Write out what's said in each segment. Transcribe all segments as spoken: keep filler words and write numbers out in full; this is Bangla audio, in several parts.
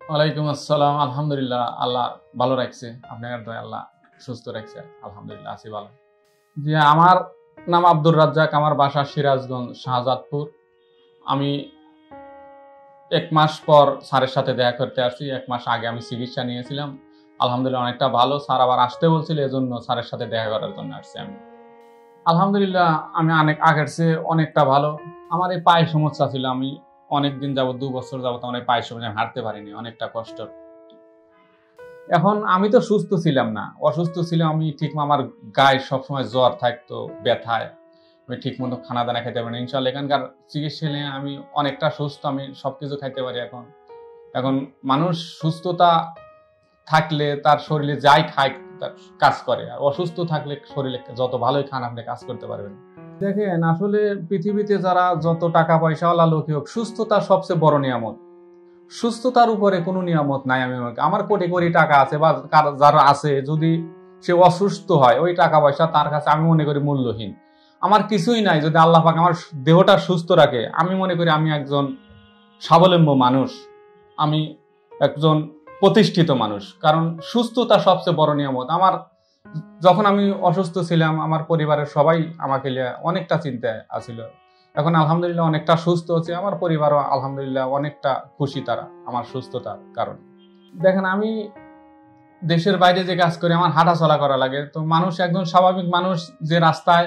ওয়ালাইকুম আসসালাম। আলহামদুলিল্লাহ, আল্লাহ ভালো রাখছে। আপনার দয় আল্লাহ সুস্থ রাখছে, আলহামদুলিল্লাহ আছি ভালো। জি, আমার নাম আব্দুর রাজ্জাক, আমার বাসা সিরাজগঞ্জ শাহজাদপুর। আমি এক মাস পর স্যারের সাথে দেখা করতে আসছি। এক মাস আগে আমি চিকিৎসা নিয়েছিলাম, আলহামদুলিল্লাহ অনেকটা ভালো। স্যার আবার আসতে বলছিল, এজন্য স্যারের সাথে দেখা করার জন্য আসছি আমি। আলহামদুলিল্লাহ আমি অনেক আগের চেয়ে অনেকটা ভালো। আমার এই পায়ের সমস্যা ছিল, আমি অনেকদিন যাবত দু বছর যাবত অনেক পায়ের সমস্যা, আমি হাঁটতে পারিনি, অনেকটা কষ্ট। এখন আমি তো সুস্থ ছিলাম না, অসুস্থ ছিলাম আমি। ঠিক আমার গায়ে সবসময় জ্বর থাকতো, ব্যথায় আমি ঠিক মতো খানা দানা খেতে পারি না। ইনশাল্লাহ এখানকার চিকিৎসা নিয়ে আমি অনেকটা সুস্থ, আমি সবকিছু খাইতে পারি এখন। এখন মানুষ সুস্থতা থাকলে তার শরীরে যাই খায় কাজ করে, আর অসুস্থ থাকলে শরীরে যত ভালোই খান আপনি কাজ করতে পারবেন। দেখেন, আসলে পৃথিবীতে যারা যত টাকা পয়সাওয়ালা লোকই হোক, সুস্থতা সবচেয়ে বড় নিয়ামত। সুস্থতার উপরে কোনো নিয়ামত নাই। আমি আমার কোটি কোটি টাকা আছে বা যারা আছে, যদি সে অসুস্থ হয়, ওই টাকা পয়সা তার কাছে আমি মনে করি মূল্যহীন। আমার কিছুই নাই, যদি আল্লাহ পাক আমার দেহটা সুস্থ রাখে, আমি মনে করি আমি একজন স্বাবলম্বী মানুষ, আমি একজন প্রতিষ্ঠিত মানুষ। কারণ সুস্থতা সবচেয়ে বড় নিয়ামত। আমার যখন আমি অসুস্থ ছিলাম, আমার পরিবারের সবাই আমাকে নিয়ে অনেকটা চিন্তায় আছিল। এখন আলহামদুলিল্লাহ অনেকটা সুস্থ হচ্ছে, আমার পরিবারও আলহামদুলিল্লাহ অনেকটা খুশি তারা আমার সুস্থতার কারণে। দেখেন, আমি দেশের বাইরে যে কাজ করি, আমার হাঁটা চলা করা লাগে। তো মানুষ, একজন স্বাভাবিক মানুষ যে রাস্তায়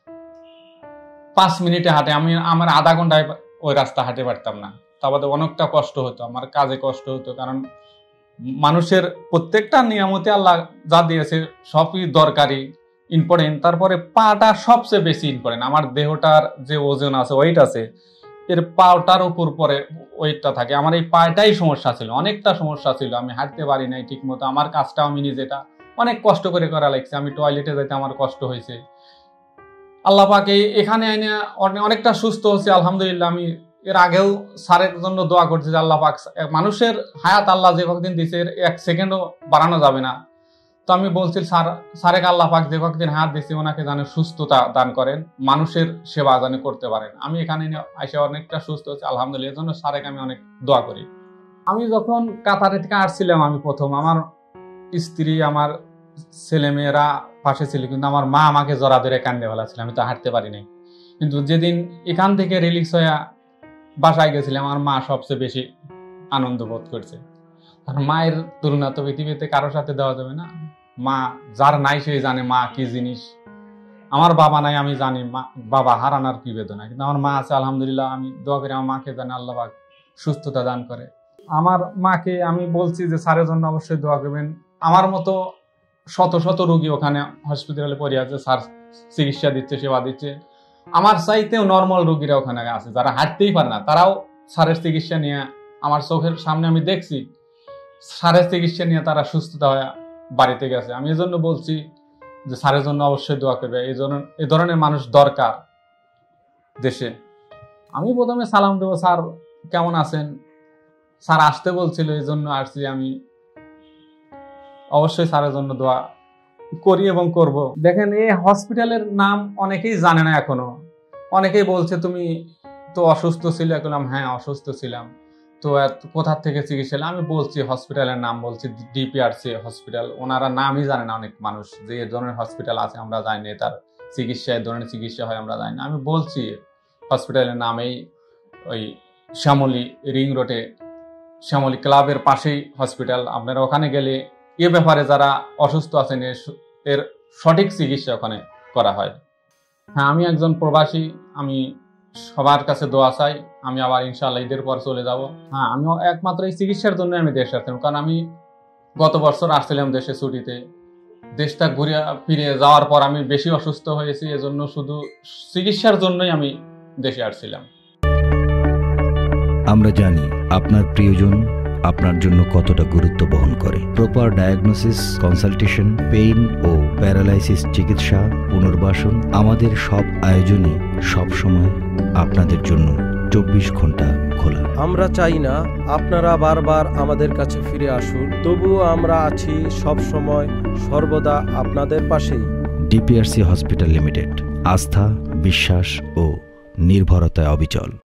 পাঁচ মিনিটে হাঁটে, আমি আমার আধা ঘন্টায় ওই রাস্তা হাঁটে পারতাম না। তারপরে অনেকটা কষ্ট হতো, আমার কাজে কষ্ট হতো। কারণ মানুষের প্রত্যেকটা নিয়ামতে আল্লাহ যা দিয়েছে সবই দরকারি, ইম্পর্টেন্ট। তারপরে পাটা সবচেয়ে বেশি ইম্পর্টেন্ট। আমার দেহটার যে ওজন আছে, ওয়েট আছে, এর পাটার উপর পরে ওয়েটটা থাকে। আমার এই পাটাই সমস্যা ছিল, অনেকটা সমস্যা ছিল। আমি হাঁটতে পারি নাই ঠিক মতো। আমার কাজটা আমি নিজেটা অনেক কষ্ট করে করা লাগছে। আমি টয়লেটে যাইতে আমার কষ্ট হয়েছে। আল্লাহ পাক এখানে আইনে অনেকটা সুস্থ হচ্ছে, আলহামদুলিল্লাহ। আমি এর আগেও স্যারের জন্য দোয়া করছি যে আল্লাহ পাক, মানুষের হায়াত আল্লাহ যে কতদিন দিচ্ছে এক সেকেন্ডও বাড়ানো যাবে না। তো আমি বলছি স্যার স্যারেক আল্লাহ পাক যে কতদিন হায়াত দিচ্ছে, ওনাকে জানে সুস্থতা দান করেন, মানুষের সেবা জানে করতে পারেন। আমি এখানে এসে অনেকটা সুস্থ হচ্ছে, আলহামদুলিল্লাহ। এর জন্য স্যারেক আমি অনেক দোয়া করি। আমি যখন কাতারে থেকে আসছিলাম, আমি প্রথম, আমার স্ত্রী, আমার ছেলে মেয়েরা পাশে ছিল, কিন্তু আমার মা আমাকে জড়া ধরে কান্দে ফেলাছিল, আমি তো হাঁটতে পারি নাই। কিন্তু যেদিন এখান থেকে রিলিক্স হয়ে বাসায় গেছিলাম, আমার মা সবচেয়ে বেশি আনন্দ বোধ করছে। আর মায়ের তুলনা তো পৃথিবীতে কারোর সাথে দেওয়া যাবে না। মা যার নাই সেই জানে মা কি জিনিস। আমার বাবা নাই, আমি জানি মা বাবা হারানোর কি বেদনা, কিন্তু আমার মা আছে, আলহামদুলিল্লাহ। আমি দোয়া করি আমার মাকে জানে আল্লাহ পাক সুস্থতা দান করে। আমার মাকে আমি বলছি যে স্যারের জন্য অবশ্যই দোয়া করবেন। আমার মতো শত শত রোগী ওখানে হসপিটালে পড়ে আছে, স্যার চিকিৎসা দিচ্ছে, সেবা দিচ্ছে। আমার চাইতেও নর্মাল রোগীরা ওখানে আছে, যারা হাঁটতেই পারে না, তারাও স্যারের চিকিৎসা নিয়ে, আমার চোখের সামনে আমি দেখছি, স্যারের চিকিৎসা নিয়ে তারা সুস্থতা হয়ে বাড়িতে গেছে। আমি এই জন্য বলছি যে স্যারের জন্য অবশ্যই দোয়া করবে। এই ধরনের এই ধরনের মানুষ দরকার দেশে। আমি প্রথমে সালাম দেবো, স্যার কেমন আছেন, স্যার আসতে বলছিল, এই জন্য আসছি। আমি অবশ্যই স্যারের জন্য দোয়া করি এবং করব। দেখেন, এই হসপিটালের নাম অনেকেই জানে না এখনো। অনেকেই বলছে তুমি তো অসুস্থ ছিলে। বললাম হ্যাঁ, অসুস্থ ছিলাম। তো কোথা থেকে চিকিৎসা? আমি বলছি হসপিটালের নাম, বলছি ডিপিআরসি হসপিটাল। ওনারা নামই জানে না, অনেক মানুষ যে এ ধরনের হসপিটাল আছে আমরা জানি না, তার চিকিৎসা এ ধরনের চিকিৎসা হয় আমরা জানি না। আমি বলছি হসপিটালের নামেই, ওই শ্যামলী রিং রোডে শ্যামলী ক্লাবের পাশেই হসপিটাল। আপনারা ওখানে গেলে এ ব্যাপারে যারা অসুস্থ আছেন এর সঠিক চিকিৎসা ওখানে করা হয়। হ্যাঁ, আমি একজন প্রবাসী, আমি সবার কাছে দোয়া চাই। আমি আবার ইনশাআল্লাহ ঈদের পর চলে যাব। হ্যাঁ, আমি একমাত্র এই চিকিৎসার জন্য আমি দেশে আসছিলাম, কারণ আমি গত বছর আসছিলাম দেশে ছুটিতে। দেশটা ঘুরে ফিরে যাওয়ার পর আমি বেশি অসুস্থ হয়েছি, এজন্য শুধু চিকিৎসার জন্যই আমি দেশে আসছিলাম। আমরা জানি আপনার প্রিয়জন আপনার জন্য কতটা গুরুত্ব বহন করে। প্রপার ডায়াগনোসিস, কনসালটেশন, পেইন ও প্যারালাইসিস চিকিৎসা, পুনর্বাসন, আমাদের সব আয়োজনই সব সময় আপনাদের জন্য চব্বিশ ঘন্টা খোলা। আমরা চাই না আপনারা বারবার আমাদের কাছে ফিরে আসুন, তবুও আমরা আছি সব সময় সর্বদা আপনাদের পাশেই। ডিপিআরসি হসপিটাল লিমিটেড, আস্থা, বিশ্বাস ও নির্ভরতায় অবিচল।